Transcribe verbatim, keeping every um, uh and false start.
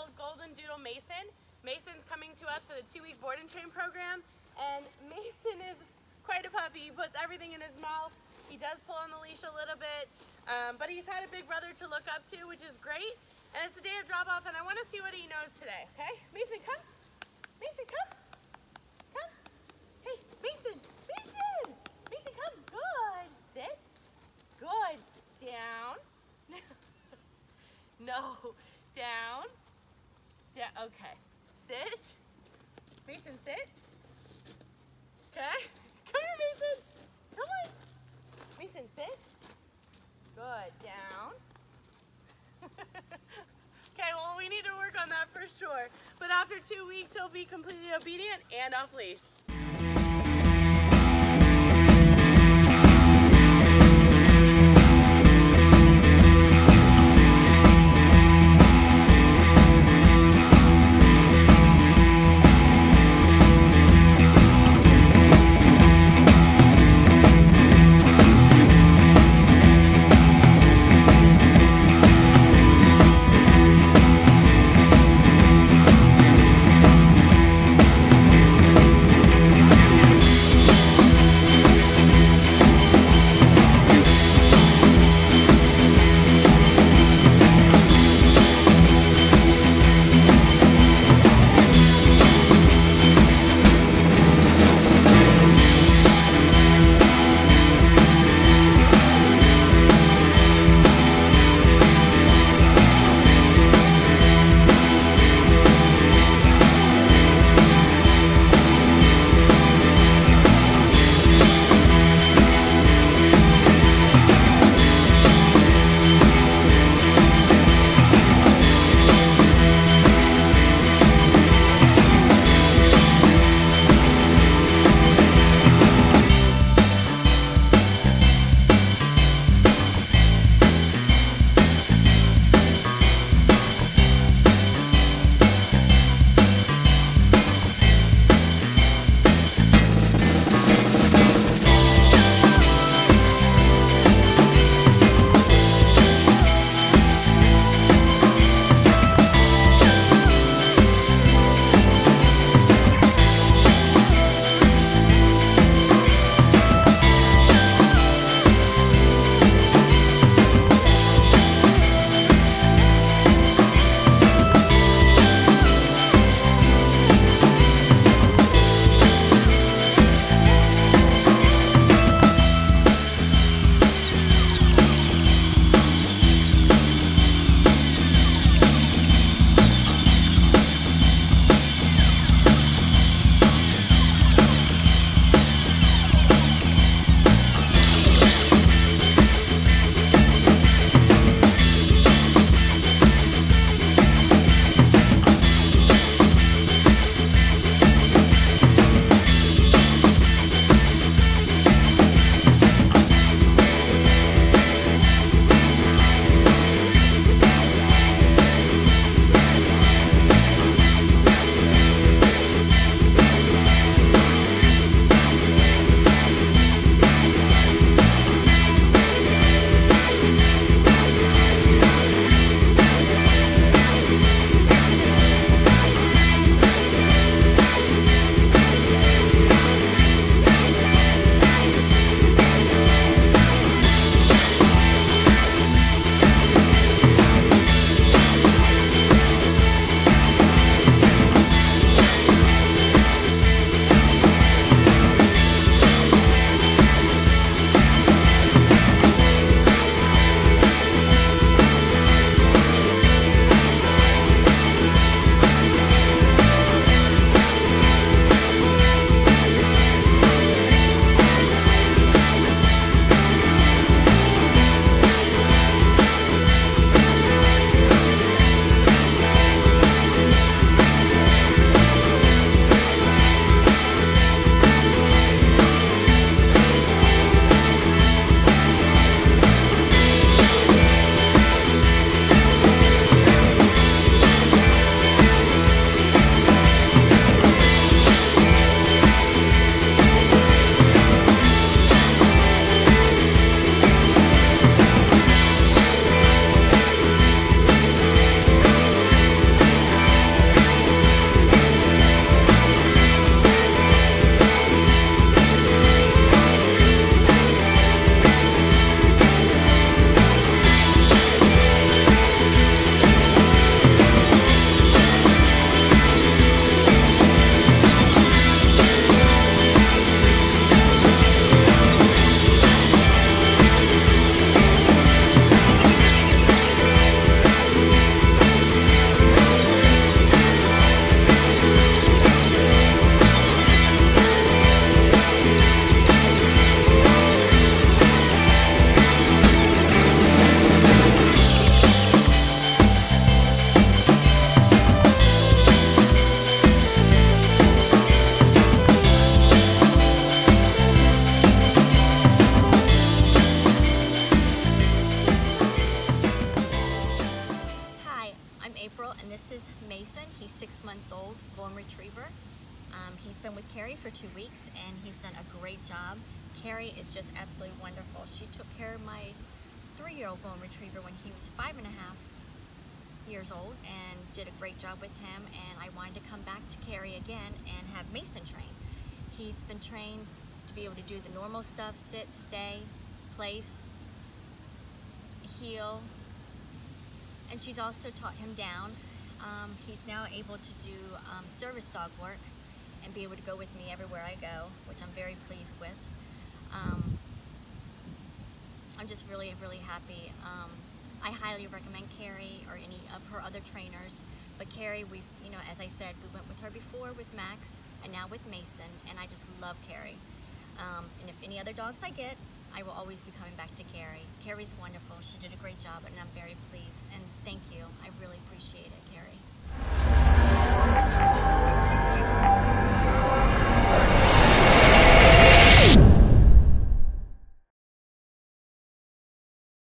little golden doodle Mason. Mason's coming to us for the two-week board and train program, and Mason is quite a puppy. He puts everything in his mouth. He does pull on the leash a little bit, um, but he's had a big brother to look up to, which is great. And it's the day of drop-off, and I want to see what he knows today, okay? Mason, come. Mason, come. Come. Hey, Mason. Mason. Mason, come. Good. Sit. Good. Down. No. Down. Yeah. Okay. Sit. Mason, sit. Okay. Come here, Mason. Come on. Mason, sit. Good. Down. Okay, well, we need to work on that for sure. But after two weeks, he'll be completely obedient and off leash. And this is Mason. He's six month old golden retriever. Um, he's been with Carrie for two weeks and he's done a great job. Carrie is just absolutely wonderful. She took care of my three-year-old golden retriever when he was five and a half years old and did a great job with him, and I wanted to come back to Carrie again and have Mason train. He's been trained to be able to do the normal stuff: sit, stay, place, heel, and she's also taught him down. Um, he's now able to do um, service dog work and be able to go with me everywhere I go, which I'm very pleased with. Um, I'm just really, really happy. Um, I highly recommend Carrie or any of her other trainers. But Carrie, we've, you know, as I said, we went with her before with Max and now with Mason, and I just love Carrie. Um, and if any other dogs I get, I will always be coming back to Carrie. Carrie's wonderful. She did a great job, and I'm very pleased.